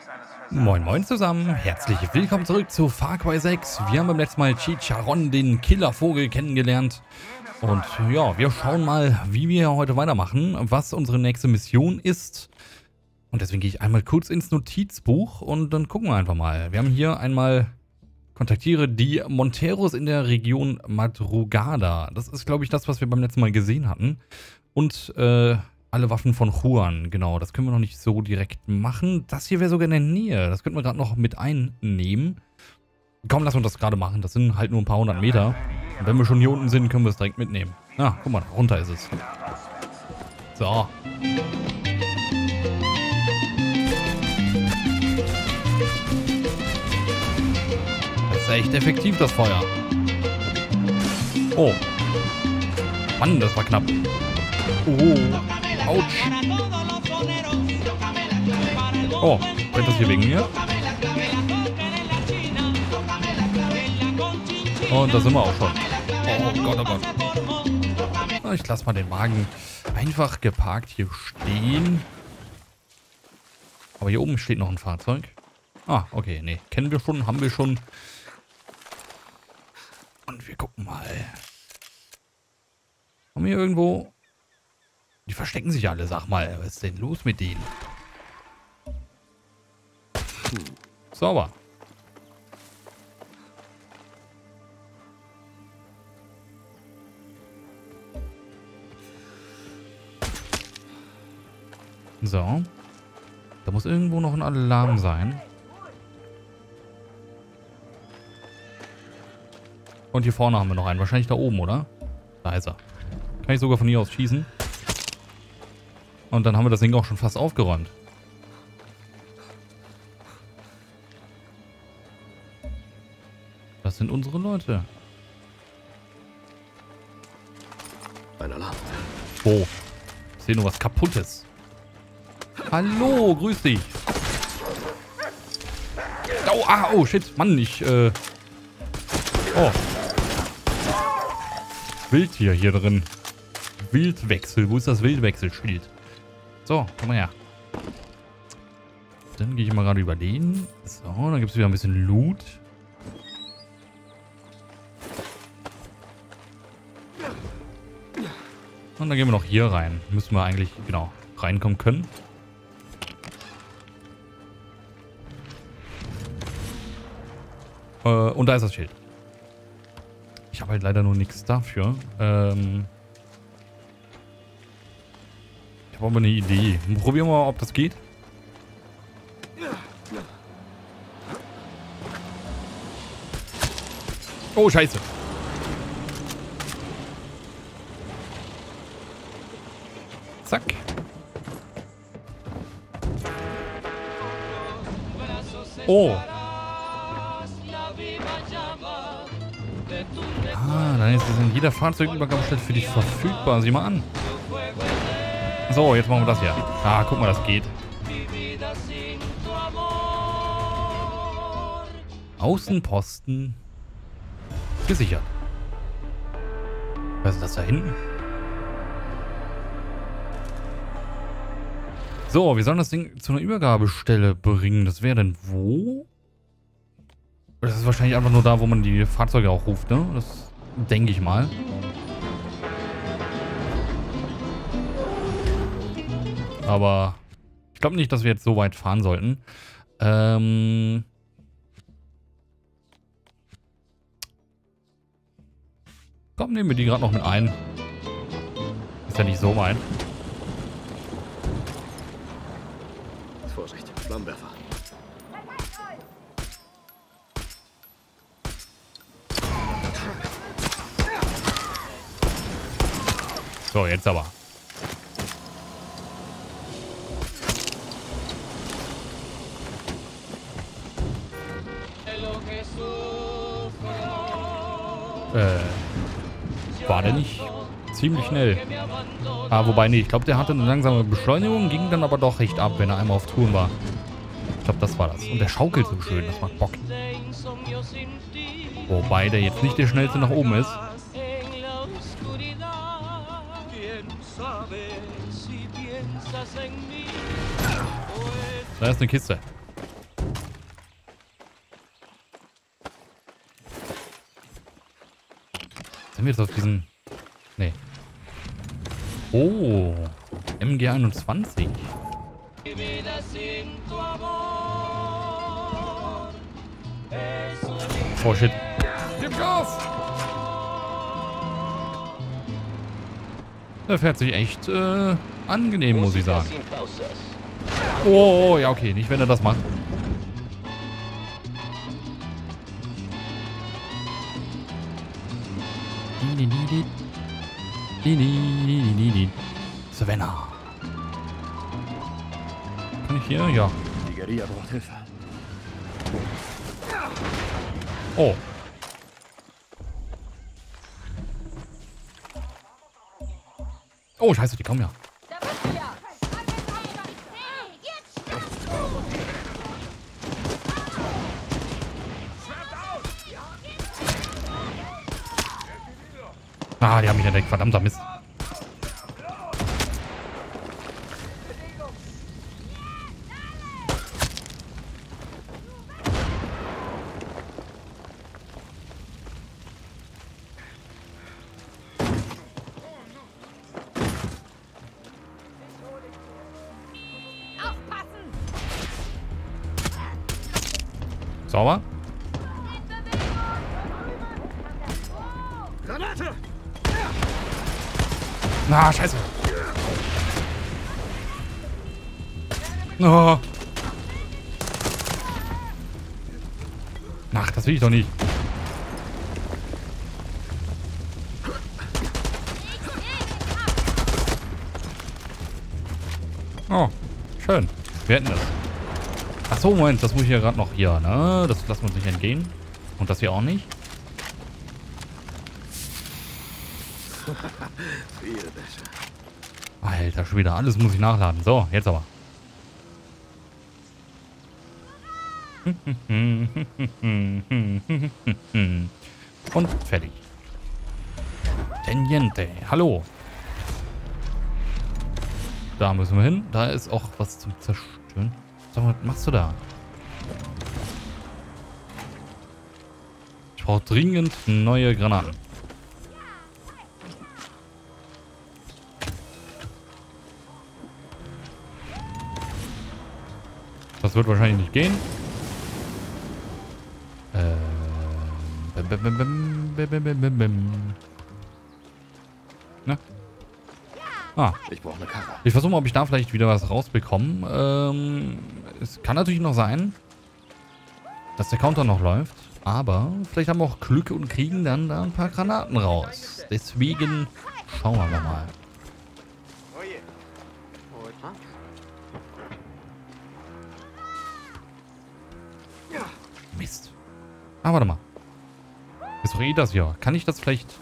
Moin moin zusammen, herzlich willkommen zurück zu Far Cry 6. Wir haben beim letzten Mal Chicharron, den Killervogel, kennengelernt. Und ja, wir schauen mal, wie wir heute weitermachen, was unsere nächste Mission ist. Und deswegen gehe ich einmal kurz ins Notizbuch und dann gucken wir einfach mal. Wir haben hier einmal, kontaktiere die Monteros in der Region Madrugada. Das ist, glaube ich, das, was wir beim letzten Mal gesehen hatten. Und alle Waffen von Juan, genau, das können wir noch nicht so direkt machen. Das hier wäre sogar in der Nähe, das könnten wir gerade noch mit einnehmen. Komm, lass uns das gerade machen, das sind halt nur ein paar hundert Meter. Und wenn wir schon hier unten sind, können wir es direkt mitnehmen. Ah, guck mal, runter ist es. So. Das ist echt effektiv, das Feuer. Oh. Mann, das war knapp. Oh. Autsch. Oh, brennt das hier wegen mir? Und da sind wir auch schon. Oh Gott, oh Gott. Ich lasse mal den Wagen einfach geparkt hier stehen. Aber hier oben steht noch ein Fahrzeug. Ah, okay, nee. Kennen wir schon, haben wir schon. Und wir gucken mal. Haben wir hier irgendwo... Die verstecken sich alle, sag mal. Was ist denn los mit denen? Sauber. So. Da muss irgendwo noch ein Alarm sein. Und hier vorne haben wir noch einen. Wahrscheinlich da oben, oder? Da ist er. Kann ich sogar von hier aus schießen. Und dann haben wir das Ding auch schon fast aufgeräumt. Das sind unsere Leute. Ein Alarm. Oh, ich sehe nur was Kaputtes. Hallo, grüß dich. Oh, oh, shit, Mann, Oh. Wildtier hier drin. Wildwechsel, wo ist das Wildwechselschild? So, komm mal her. Dann gehe ich mal gerade über den. So, dann gibt es wieder ein bisschen Loot. Und dann gehen wir noch hier rein. Müssen wir eigentlich, genau, reinkommen können. Und da ist das Schild. Ich habe halt leider nur nichts dafür. Ich habe aber eine Idee. Probieren wir mal, ob das geht. Oh, scheiße. Zack. Oh. Ah, dann ist es in jeder Fahrzeugübergabestelle für dich verfügbar. Sieh mal an. So, jetzt machen wir das hier. Ah, guck mal, das geht. Außenposten gesichert. Was ist das da hinten? So, wir sollen das Ding zu einer Übergabestelle bringen. Das wäre denn wo? Das ist wahrscheinlich einfach nur da, wo man die Fahrzeuge auch ruft, ne? Das denke ich mal. Aber ich glaube nicht, dass wir jetzt so weit fahren sollten. Komm, nehmen wir die gerade noch mit ein. Ist ja nicht so weit. Vorsicht, Flammenwerfer. So, jetzt aber. War der nicht ziemlich schnell? Ah, wobei, nee, ich glaube, der hatte eine langsame Beschleunigung, ging dann aber doch recht ab, wenn er einmal auf Touren war. Ich glaube, das war das. Und der schaukelt so schön, das macht Bock. Wobei der jetzt nicht der schnellste nach oben ist. Da ist eine Kiste. Sind wir jetzt auf diesen... Nee. Oh. MG21. Oh shit. Gib Gas! Der fährt sich echt angenehm, muss ich sagen. Oh, ja okay, nicht wenn er das macht. Savannah. Kann ich hier? Ja. Die Guerilla braucht Hilfe. Oh. Oh, scheiße, die kommen ja. Ah, die haben mich entdeckt. Verdammter Mist. Sauber. Granate! Na, scheiße. Oh. Ach, das will ich doch nicht. Oh, schön. Wir hätten das. Achso, Moment, das muss ich ja gerade noch hier, ne? Das lassen wir uns nicht entgehen. Und das hier auch nicht. Viel besser. Alter, schon wieder. Alles muss ich nachladen. So, jetzt aber. Und fertig. Teniente. Hallo. Da müssen wir hin. Da ist auch was zum Zerstören. Sag mal, was machst du da? Ich brauche dringend neue Granaten. Das wird wahrscheinlich nicht gehen. Na? Ah. Ich brauche eine Karre. Ich versuche mal, ob ich da vielleicht wieder was rausbekomme. Es kann natürlich noch sein, dass der Counter noch läuft. Aber vielleicht haben wir auch Glück und kriegen dann da ein paar Granaten raus. Deswegen schauen wir mal. Mist. Ah, warte mal. Ist doch eh das hier. Kann ich das vielleicht...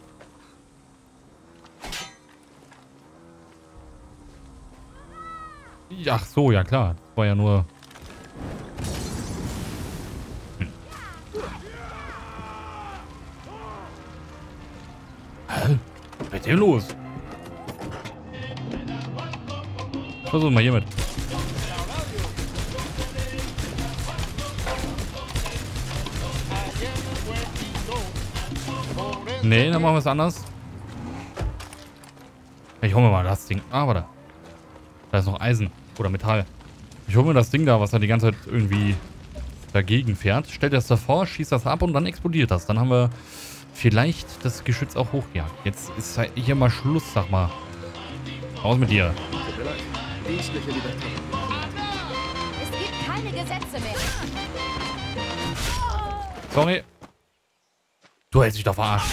Ach so, ja klar. Das war ja nur... Hä? Was ist mit dem los? Ich versuche mal hiermit. Nee, dann machen wir es anders. Ich hole mir mal das Ding. Ah, warte. Da ist noch Eisen oder Metall. Ich hole mir das Ding da, was da die ganze Zeit irgendwie dagegen fährt. Stellt das davor, schießt das ab und dann explodiert das. Dann haben wir vielleicht das Geschütz auch hochgejagt. Jetzt ist halt hier mal Schluss, sag mal. Raus mit dir. Tut mir leid. Dienstliche Libertät. Es gibt keine Gesetze mehr. Sorry. Du hältst dich doch verarscht.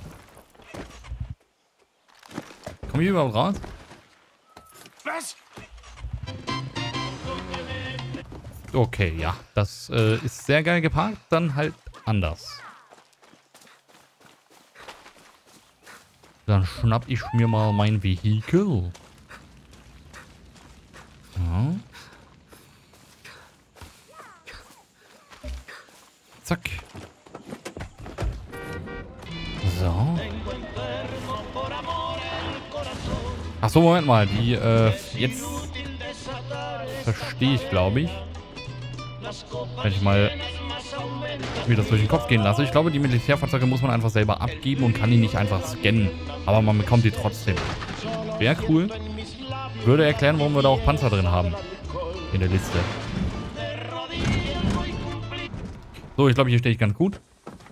Komm ich überhaupt raus? Was? Okay, ja. Das ist sehr geil geparkt. Dann halt anders. Dann schnapp ich mir mal mein Vehikel. Ja. Zack. So. Achso, Moment mal. Die, jetzt verstehe ich, glaube ich. Wenn ich mal mir das durch den Kopf gehen lasse. Ich glaube, die Militärfahrzeuge muss man einfach selber abgeben und kann die nicht einfach scannen. Aber man bekommt die trotzdem. Wäre cool. Würde erklären, warum wir da auch Panzer drin haben. In der Liste. So, ich glaube, hier stehe ich ganz gut.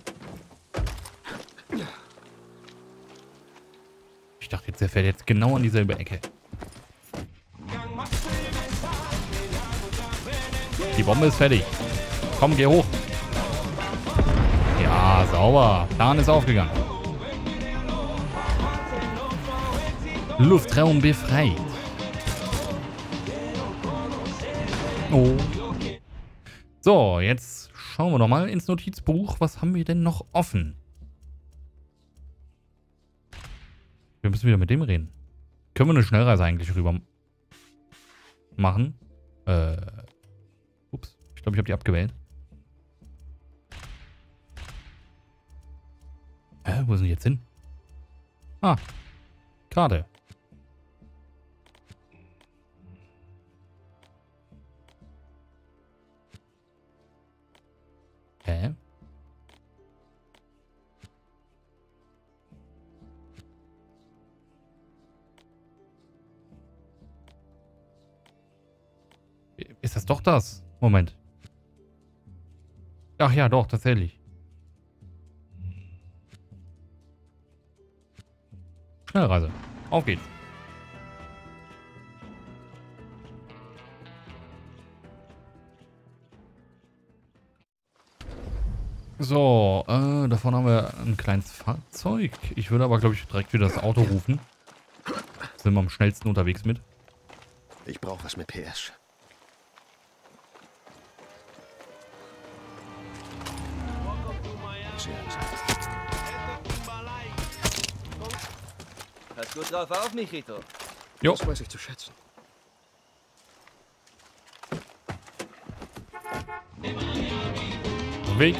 Ich dachte jetzt, der fährt jetzt genau an dieselbe Ecke. Die Bombe ist fertig. Komm, geh hoch. Ja, sauber. Plan ist aufgegangen. Luftraum befreit. Oh. So, jetzt schauen wir noch mal ins Notizbuch. Was haben wir denn noch offen? Wir müssen wieder mit dem reden. Können wir eine Schnellreise eigentlich rüber machen? Ups. Ich glaube, ich habe die abgewählt. Wo sind die jetzt hin? Ah. Gerade. Hä? Ist das doch das? Moment. Ach ja, doch, tatsächlich. Schnellreise. Auf geht's. So, da vorne haben wir ein kleines Fahrzeug. Ich würde aber, glaube ich, direkt wieder das Auto rufen. Sind wir am schnellsten unterwegs mit. Ich brauche was mit PS. Pass gut drauf auf, Michito. Jo. Das weiß ich zu schätzen. Weg.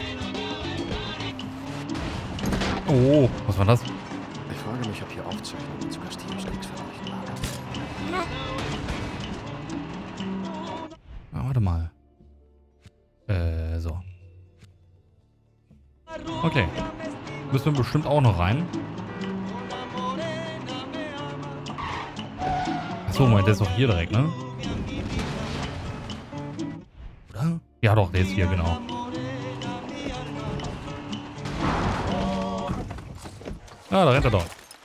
Oh, was war das? Ich frage mich, ob hier Aufzeichnungen zu Castillos Kriegsverbrechen lagern. Ah, warte mal. So. Okay. Müssen wir bestimmt auch noch rein. Achso, Moment, der ist doch hier direkt, ne? Oder? Ja doch, der ist hier, genau. Ah, da rennt er doch.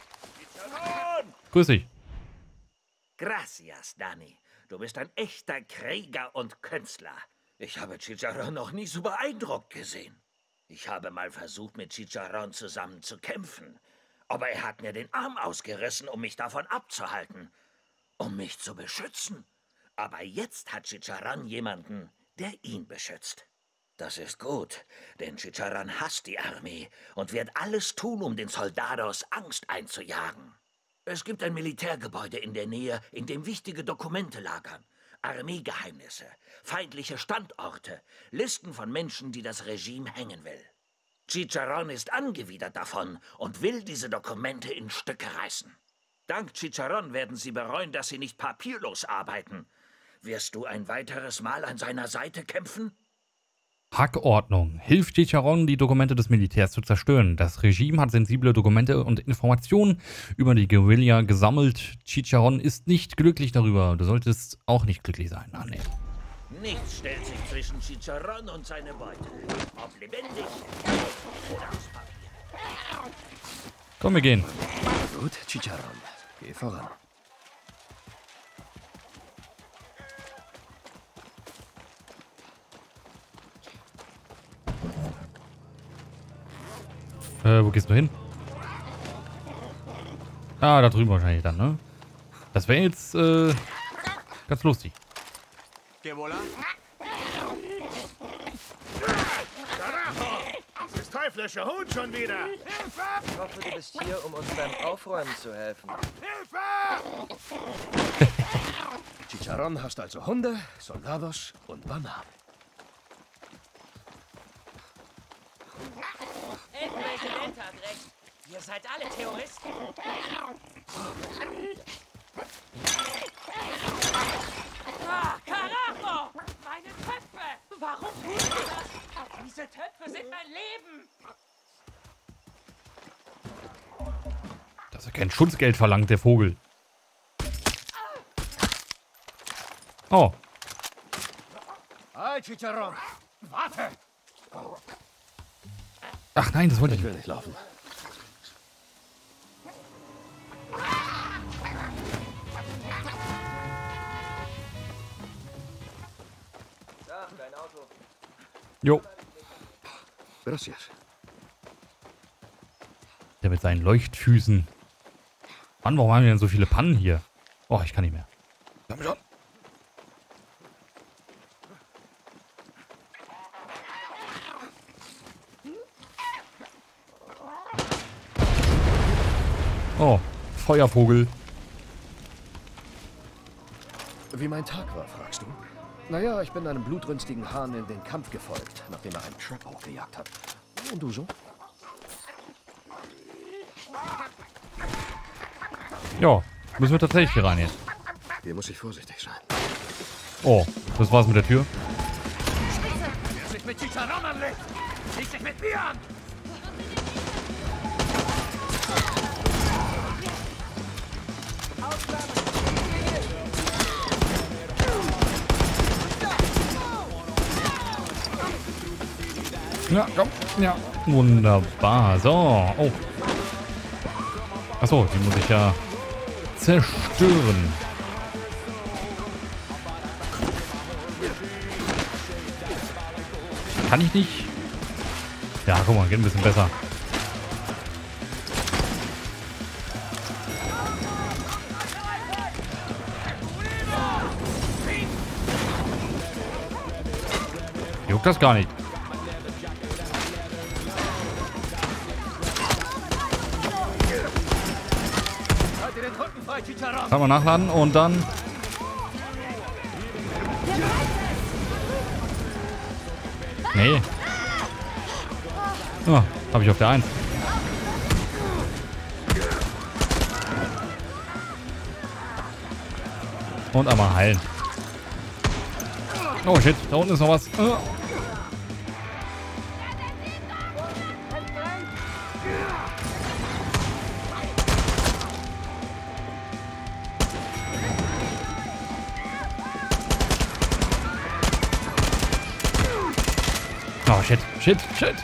Grüß dich. Gracias, Dani. Du bist ein echter Krieger und Künstler. Ich habe Chicharrón noch nie so beeindruckt gesehen. Ich habe mal versucht, mit Chicharrón zusammen zu kämpfen. Aber er hat mir den Arm ausgerissen, um mich davon abzuhalten. Um mich zu beschützen. Aber jetzt hat Chicharrón jemanden, der ihn beschützt. Das ist gut, denn Chicharrón hasst die Armee und wird alles tun, um den Soldados Angst einzujagen. Es gibt ein Militärgebäude in der Nähe, in dem wichtige Dokumente lagern. Armeegeheimnisse, feindliche Standorte, Listen von Menschen, die das Regime hängen will. Chicharrón ist angewidert davon und will diese Dokumente in Stücke reißen. Dank Chicharrón werden sie bereuen, dass sie nicht papierlos arbeiten. Wirst du ein weiteres Mal an seiner Seite kämpfen? Hackordnung. Hilft Chicharrón, die Dokumente des Militärs zu zerstören. Das Regime hat sensible Dokumente und Informationen über die Guerilla gesammelt. Chicharrón ist nicht glücklich darüber. Du solltest auch nicht glücklich sein. Ah, nee. Nichts stellt sich zwischen Chicharrón und seine Beute. Ob lebendig oder aus Papier. Komm, wir gehen. Gut, Chicharrón. Geh voran. Wo gehst du hin? Ah, da drüben wahrscheinlich dann, ne? Das wäre jetzt, ganz lustig. Das teuflische Huhn schon wieder! Ich hoffe, du bist hier, um uns beim Aufräumen zu helfen. Chicharrón hasst also Hunde, Soldados und Bananen. El Präsident hat recht. Ihr seid alle Terroristen. Ah, Carajo! Meine Köpfe! Warum tust du das? Diese Töpfe sind mein Leben. Dass er kein Schutzgeld verlangt, der Vogel. Oh. Hey, Chicharron! Warte! Ach nein, das wollte ich Ich nicht. will nicht laufen. Da, dein Auto. Jo. Gracias. Der mit seinen Leuchtfüßen. Mann, warum haben wir denn so viele Pannen hier? Oh, ich kann nicht mehr. Komm schon. Oh, Feuervogel. Wie mein Tag war, fragst du? Naja, ich bin einem blutrünstigen Hahn in den Kampf gefolgt, nachdem er einen Truck hochgejagt hat. Und du so? Ja, müssen wir tatsächlich hier rein jetzt. Hier muss ich vorsichtig sein. Oh, das war's mit der Tür. Wer sich mit Chicharron anlegt, legt sich mit mir an! Ja, komm. Ja. Wunderbar. So. Oh. Achso, die muss ich ja zerstören. Kann ich nicht? Ja, guck mal, geht ein bisschen besser. Juckt das gar nicht. Halt dir den Rücken frei, Chicharron! Kann man nachladen und dann... Nee. Ah, habe ich auf der 1. Und einmal heilen. Oh shit, da unten ist noch was. Oh shit, shit, shit.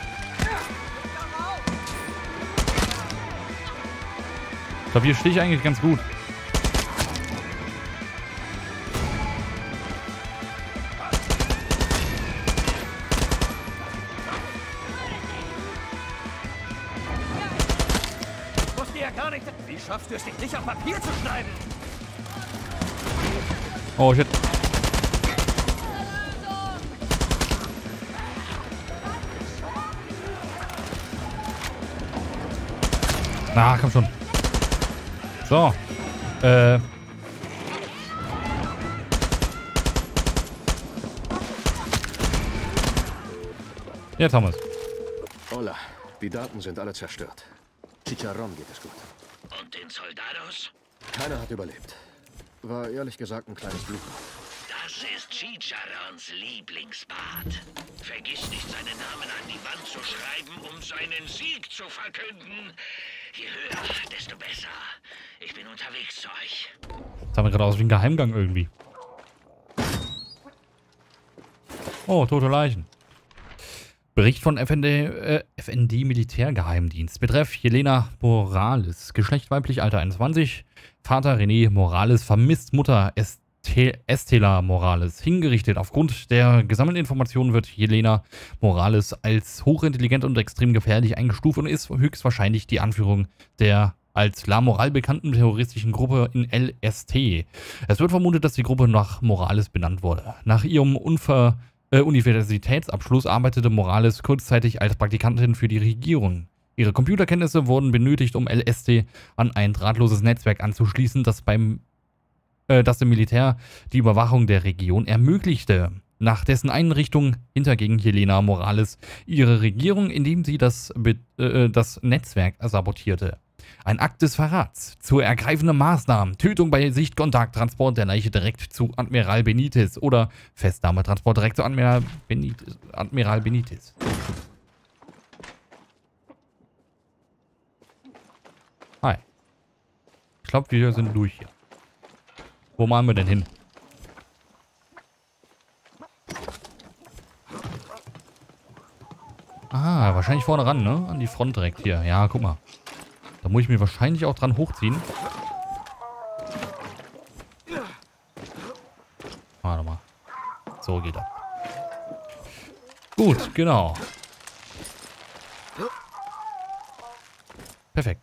Ich glaube, hier stehe ich eigentlich ganz gut. Wusste ja gar nicht. Wie schaffst du es, dich nicht auf Papier zu schneiden? Oh shit. Na, komm schon. So. Jetzt haben wir es. Hola, die Daten sind alle zerstört. Chicharron geht es gut. Und den Soldados? Keiner hat überlebt. War ehrlich gesagt ein kleines Blut. Das ist Chicharrons Lieblingsbad. Vergiss nicht, seinen Namen an die Wand zu schreiben, um seinen Sieg zu verkünden. Je höher, desto besser. Ich bin unterwegs zu euch. Das sah mir gerade aus wie ein Geheimgang irgendwie. Oh, tote Leichen. Bericht von FND Militärgeheimdienst. Betreff Jelena Morales. Geschlecht weiblich, Alter 21. Vater René Morales vermisst Mutter Estela Morales. Hingerichtet. Aufgrund der gesammelten Informationen wird Jelena Morales als hochintelligent und extrem gefährlich eingestuft und ist höchstwahrscheinlich die Anführung der als La Moral bekannten terroristischen Gruppe in LST. Es wird vermutet, dass die Gruppe nach Morales benannt wurde. Nach ihrem Universitätsabschluss arbeitete Morales kurzzeitig als Praktikantin für die Regierung. Ihre Computerkenntnisse wurden benötigt, um LST an ein drahtloses Netzwerk anzuschließen, das dem Militär die Überwachung der Region ermöglichte. Nach dessen Einrichtung hinterging Jelena Morales ihre Regierung, indem sie das Netzwerk sabotierte. Ein Akt des Verrats. Zu ergreifende Maßnahmen. Tötung bei Sichtkontakt. Transport der Leiche direkt zu Admiral Benitez. Oder Festnahme. Transport direkt zu Admiral Benitez. Hi. Ich glaube, wir sind durch hier. Wo machen wir denn hin? Ah, wahrscheinlich vorne ran, ne? An die Front direkt hier. Ja, guck mal. Da muss ich mir wahrscheinlich auch dran hochziehen. Warte mal. So geht das. Gut, genau. Perfekt.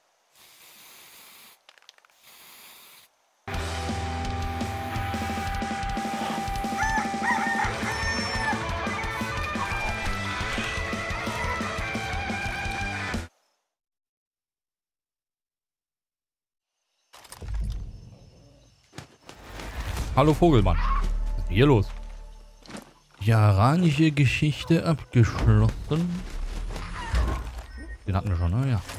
Hallo Vogelmann. Was ist denn hier los? Iranische Geschichte abgeschlossen. Den hatten wir schon, ne? Ja.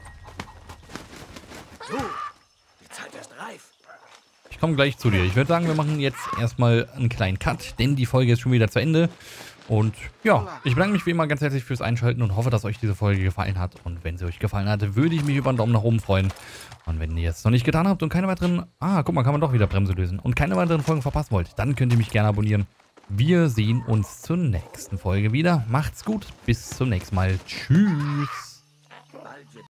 So, die Zeit ist reif. Ich komme gleich zu dir. Ich würde sagen, wir machen jetzt erstmal einen kleinen Cut, denn die Folge ist schon wieder zu Ende. Und ja, ich bedanke mich wie immer ganz herzlich fürs Einschalten und hoffe, dass euch diese Folge gefallen hat. Und wenn sie euch gefallen hat, würde ich mich über einen Daumen nach oben freuen. Und wenn ihr es noch nicht getan habt und keine weiteren... Ah, guck mal, kann man doch wieder Bremse lösen. Und keine weiteren Folgen verpassen wollt, dann könnt ihr mich gerne abonnieren. Wir sehen uns zur nächsten Folge wieder. Macht's gut, bis zum nächsten Mal. Tschüss.